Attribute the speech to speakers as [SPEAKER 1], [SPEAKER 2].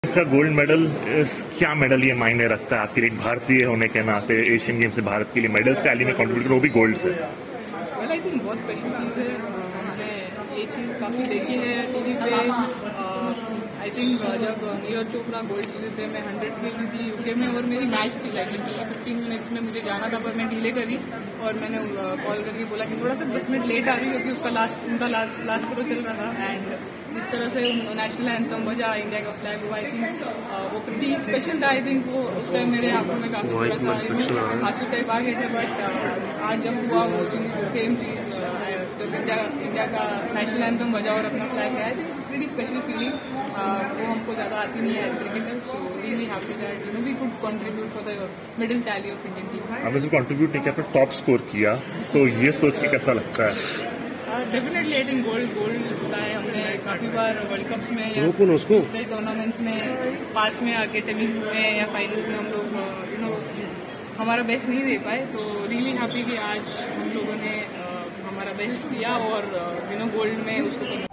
[SPEAKER 1] इसका gold medal क्या medal ये मायने रखता है आपके लिए भारतीय होने के नाते? एशियन गेम से भारत के लिए मेडल्स टैली में कंट्रीब्यूट वो भी गोल्ड से।
[SPEAKER 2] वेल आई थिंक बहुत स्पेशल चीज़ है। हमने ये चीज़ काफ़ी देखी है टीवी पे। आई थिंक जब नीरज चोपड़ा गोल्ड जीते थे, मैं 100 खेल रही थी यूके में और मेरी मैच थी लाइक कि 15 मिनट्स में मुझे जाना था, पर मैं डिले करी और मैंने कॉल करके बोला कि थोड़ा सा 10 मिनट लेट आ रही है क्योंकि उनका लास्ट फोटो चल रहा था। एंड जिस तरह से नेशनल एंथम बजा, इंडिया का फ्लैग हुआ, आई थिंक वो प्रीटी स्पेशल था। आई थिंक वो उस टाइम मेरे आंखों में काफ़ी थोड़ा सा आंसू टाइप आ गए थे। बट आज जब हुआ वो चीज़, सेम चीज़ जब इंडिया का नेशनल एंथम बजा और अपना फ्लैग है, I think pretty special feeling. वो हमको ज़्यादा आती नहीं है as cricketer, so really happy that you know we could contribute for the middle tally of Indian team.
[SPEAKER 1] आपने सिर्फ कंट्रीब्यूट नहीं किया, फिर टॉप स्कोर किया, तो ये सोच के कैसा लगता है?
[SPEAKER 2] डेफिनेटली आई थिंक गोल्ड होता है। हमने काफ़ी बार वर्ल्ड कप्स में या दूसरे टूर्नामेंट्स में पास में आके सेमीज में या फाइनल्स में हम लोग यू नो हमारा बेस्ट नहीं दे पाए। तो रियली हैप्पी कि आज हम लोगों ने हमारा बेस्ट दिया और यू नो गोल्ड में उसको